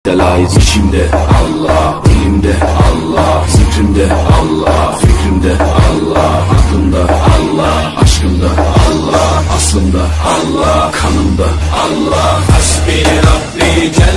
Layız içimde Allah, dilimde Allah, zikrimde Allah, fikrimde Allah, aklımda Allah, aşkımda Allah, aslımda Allah, kanımda Allah. Hasbi Rabbi